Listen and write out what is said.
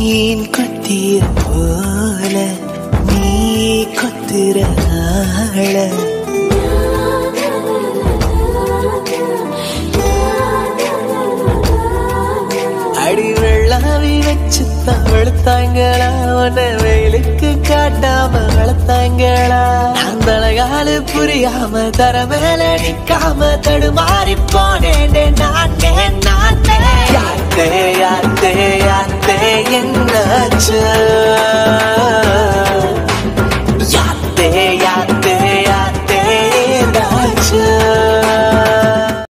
மீன் கொத்திய போல நீ கொத்துற ஆள அடி வெள்ளாவி வச்சு வளர்த்தாங்களா உன்ன வெயிலுக்கு காட்டாம வளர்த்தாங்களா நான் தலைகாலு புரியாம தர மேல நிக்காம தடுமாறி போனேன் நானே யாத்தே யாத்தே யாத்தே என்னாச்சு